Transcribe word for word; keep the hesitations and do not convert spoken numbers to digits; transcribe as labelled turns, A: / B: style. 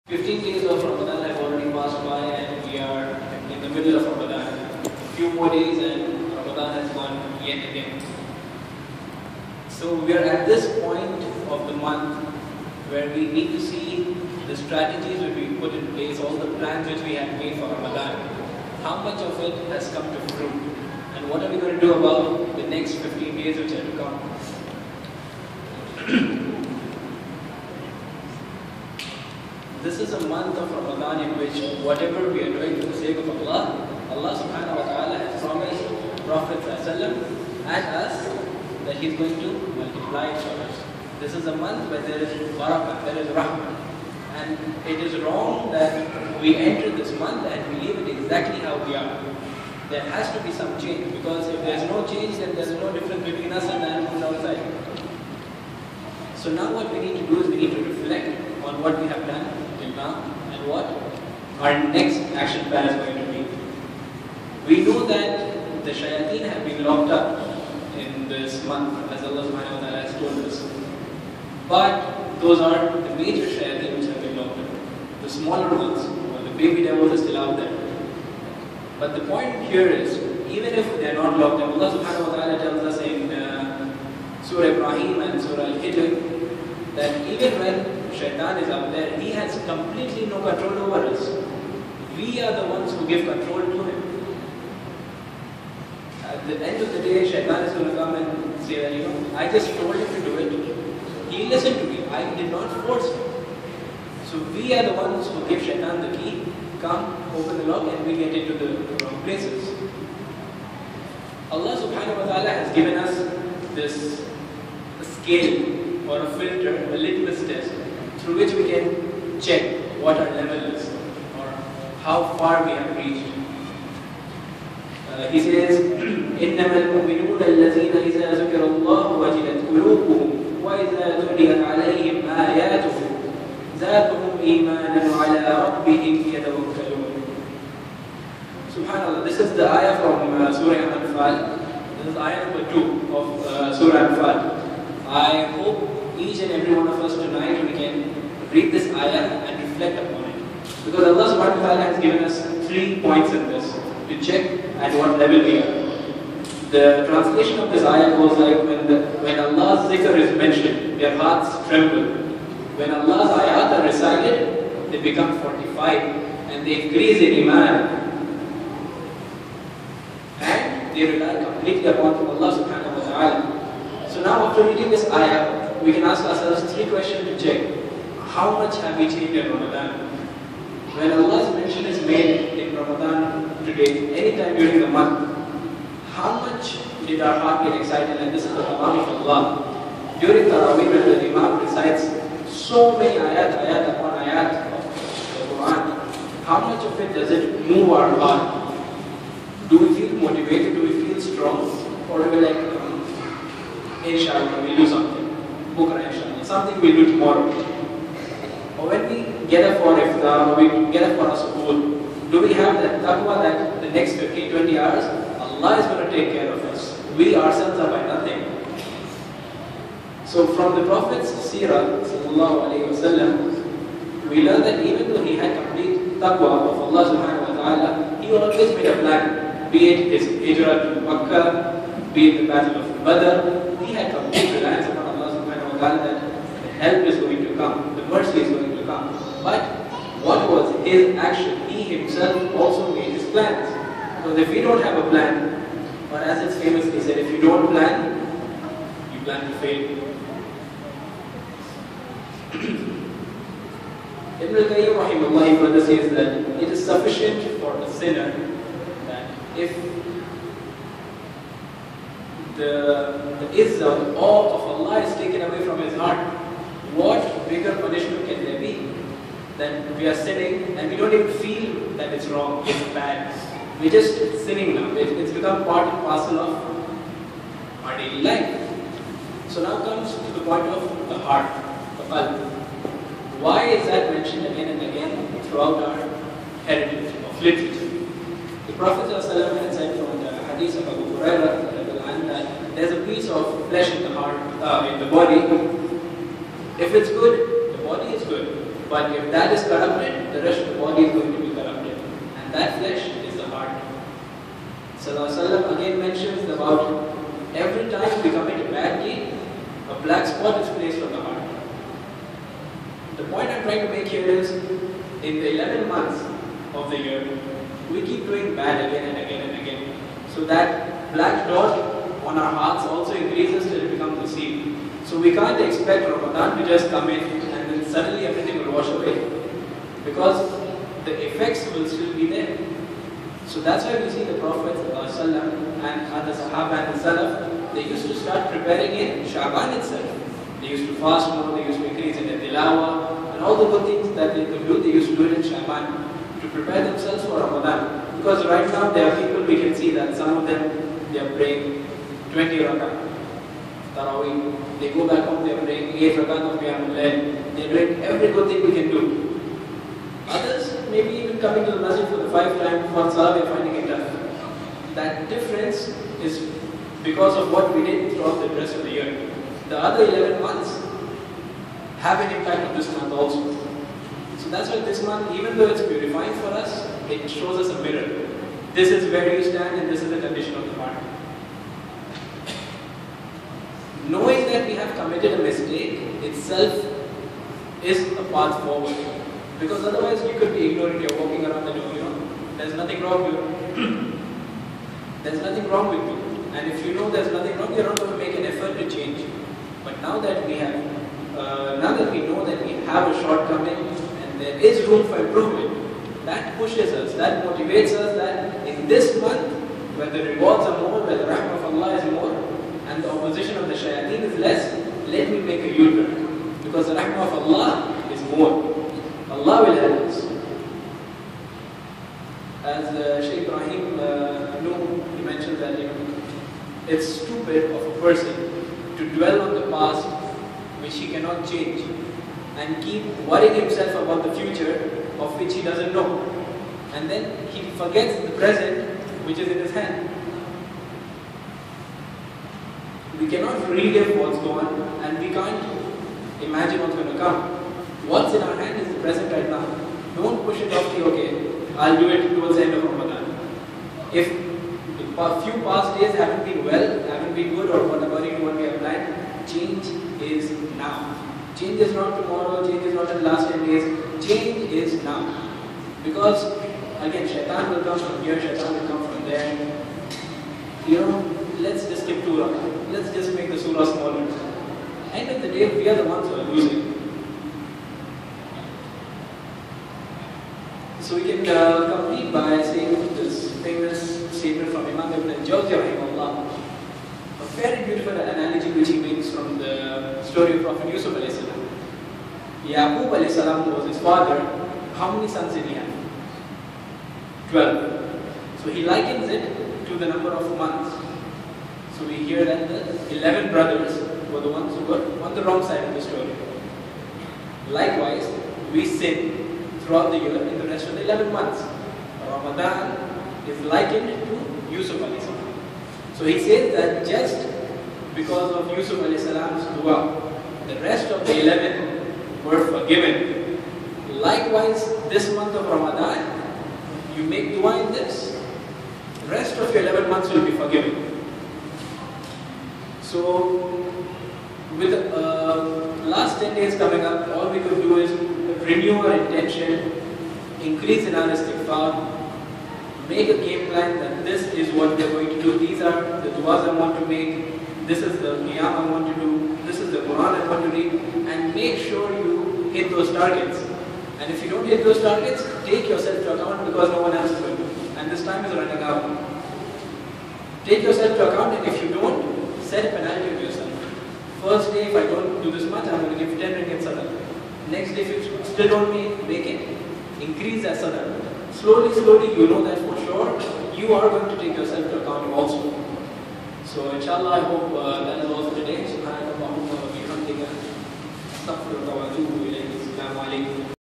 A: fifteen days of Ramadan have already passed by and we are in the middle of Ramadan. A few more days and Ramadan has gone yet again. So we are at this point of the month where we need to see the strategies which we put in place, all the plans which we had made for Ramadan. How much of it has come to fruit? And what are we going to do about the next fifteen days which are to come? This is a month of Ramadan in which whatever we are doing for the sake of Allah, Allah subhanahu wa ta'ala has promised Prophet ﷺ and us that He is going to multiply it for us. This is a month where there is barakah, there is rahmah. And it is wrong that we enter this month and we leave it exactly how we are. There has to be some change, because if there is no change, then there is no difference between us and the animals outside. So now what we need to do is we need to reflect on what we have done till now and what our next action plan is going to be. We know that the shayateen have been locked up in this month, as Allah subhanahu wa ta'ala has told us. But those are the major shayateen which have been locked up. The smaller ones, or the baby devils, are still out there. But the point here is, even if they are not locked up, Allah subhanahu wa ta'ala tells us in uh, Surah Ibrahim and Surah Al-Hijr that even when Shaitan is out there, he has completely no control over us. We are the ones who give control to him. At the end of the day, Shaitan is going to come and say that, you know, I just told him to do it. He listened to me. I did not force him. So we are the ones who give Shaitan the key. Come, open the lock, and we get into the wrong places. Allah subhanahu wa ta'ala has given us this scale or a filter, a litmus test, through which we can check what our level is or how far we have reached. Uh, he says, إِنَّمَا الْمُؤْمِنُونَ الَّذِينَ إِذَا ذُكِرَ اللَّهُ وَجِلَتْ قُلُوبُهُمْ وَإِذَا تُلِيَتْ عَلَيْهِمْ آيَاتُهُ زَادَتْهُمْ إِيمَانًا وَعَلَىٰ رَبِّهِمْ يَتَوَكَّلُونَ. Subhanallah, this is the ayah from uh, Surah Al-Anfal. This is ayah number two of uh, Surah Al-Anfal. I hope each and every one of us tonight we can read this ayah and reflect upon it. Because Allah subhanahu wa ta'ala has given us three points in this to check at what level we are. The translation of this ayah goes like, when, the, when Allah's zikr is mentioned, their hearts tremble. When Allah's ayat are recited, they become fortified and they increase in iman. And they rely completely upon Allah subhanahu wa ta'ala. So now after reading this ayah, we can ask ourselves three questions to check. How much have we changed in Ramadan? When Allah's mention is made in Ramadan today, anytime during the month, how much did our heart get excited? And this is the command of Allah. During Taraweeh, when the Imam recites so many ayat, ayat upon ayat of the Quran, how much of it does it move our heart? Do we feel motivated? Do we feel strong? Or do we like, um, inshallah, we'll do something. Bukra inshallah. Something we'll do tomorrow. Or when we get up for iftar, we get up for our school, do we have that taqwa that the next fifteen, twenty hours, Allah is going to take care of us. We ourselves are by nothing. So from the Prophet's seerah, sallallahu alayhi wa sallam, we learn that even though he had complete taqwa of Allah subhanahu wa ta'ala, he always made a plan. Be it his hijrah to Makkah, be it the battle of Badr, he had complete reliance upon Allah subhanahu wa ta'ala that the help is going to come, the mercy is going to come. But what was his action? He himself also made his plans. Because if we don't have a plan, or as it's famously said, if you don't plan, you plan to fail. Ibn al-Qayyim rahimahullah further says that it is sufficient for a sinner that if the, the izzah, the awe of Allah is taken away from his heart, what bigger punishment can there be? That we are sinning and we don't even feel that it's wrong, it's bad. We're just sinning now. It, it's become part and parcel of our daily life. So now comes to the point of the heart, the qalb. Why is that mentioned again and again throughout our heritage of literature? The Prophet ﷺ had said from the hadith of Abu Hurairah that there's a piece of flesh in the heart, uh, in the body. If it's good, the body is good. But if that is corrupted, about every time we commit a bad deed, a black spot is placed on the heart. The point I'm trying to make here is, in the eleven months of the year, we keep doing bad again and again and again. So that black dot on our hearts also increases till it becomes a seal. So we can't expect Ramadan to just come in and then suddenly everything will wash away. Because the effects will still be there. So that's why we see the Prophet ﷺ and other Sahaba and the Salaf, they used to start preparing in Sha'ban itself. They used to fast more, they used to increase in the tilawah, and all the good things that they could do, they used to do it in Sha'ban to prepare themselves for Ramadan. Because right now there are people, we can see that some of them, they are praying twenty rakat, Tarawih. They go back home, they are praying eight rakat of Qiyamul Layl. They are doing every good thing we can do. Others, maybe even coming to the masjid for the five times for Salah, we are finding it tough. That difference is because of what we did throughout the rest of the year. The other eleven months have an impact on this month also. So that's why this month, even though it's purifying for us, it shows us a mirror. This is where you stand and this is the condition of the heart. Knowing that we have committed a mistake itself is a path forward. Because otherwise you could be ignorant, you're walking around the door, you know, there's nothing wrong with you. There's nothing wrong with you. And if you know there's nothing wrong, you're not going to make an effort to change. But now that we have, uh, now that we know that we have a shortcoming and there is room for improvement, that pushes us, that motivates us that in this month, where the rewards are more, where the rahmah of Allah is more, and the opposition of the shayateen is less, let me make a U-turn. Because the rahmah of Allah is more. Allah will help us. As uh, Shaykh Ibrahim uh, Noor, he mentioned that, you know, it's stupid of a person to dwell on the past which he cannot change and keep worrying himself about the future of which he doesn't know. And then he forgets the present which is in his hand. We cannot relive what's gone and we can't imagine what's going to come. What's in our hand is the present right now. Don't push it off to, okay, I'll do it towards the end of Ramadan. If the few past days haven't been well, haven't been good, or whatever you what we have planned, change is now. Change is not tomorrow, change is not in the last ten days, change is now. Because, again, shaitan will come from here, shaitan will come from there. You know, let's just skip to let's just make the surah smaller. End of the day, we are the ones who are losing. So we can uh, complete by saying this famous statement from Imam Ibn al-Jawzi rahimahullah. A very beautiful analogy which he makes from the story of Prophet Yusuf alayhi salam. Yaqub alayhi salam was his father. How many sons did he have? Twelve. So he likens it to the number of months. So we hear that the eleven brothers were the ones who were on the wrong side of the story. Likewise, we sin throughout the year in the rest of the eleven months. Ramadan is likened to Yusuf alayhi salam. So he says that just because of Yusuf alayhi salam's dua, the rest of the eleven were forgiven. Likewise, this month of Ramadan, you make dua in this, the rest of your eleven months will be forgiven. So, with uh, last ten days coming up, all we could do is renew our intention, increase in our istighfar, make a game plan that this is what we are going to do, these are the du'as I want to make, this is the qiyam I want to do, this is the Quran I want to read, and make sure you hit those targets. And if you don't hit those targets, take yourself to account because no one else is going to. And this time is running out. Take yourself to account, and if you don't, set a penalty to yourself. First day, if I don't do this much, I'm going to give ten ringgit sadaqah. Next day, if you still don't make, make it, increase that sadaqah. Slowly, slowly, you know that for sure, you are going to take yourself to account also. So, inshallah, I hope uh, that is all for today. Subhanallah wa bihamdika. Astaghfirullah wa atubu ilayhi. Assalamu alaikum.